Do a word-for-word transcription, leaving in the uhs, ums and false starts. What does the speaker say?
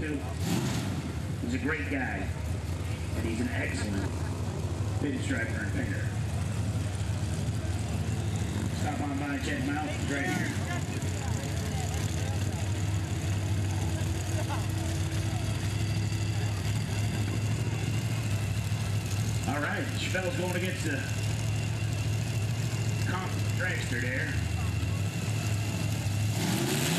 to. He's a great guy, and he's an excellent pinstriper and painter. Stop on by and check him out. He's right here. All right, Chappelle's going against the Hemi Dragster there.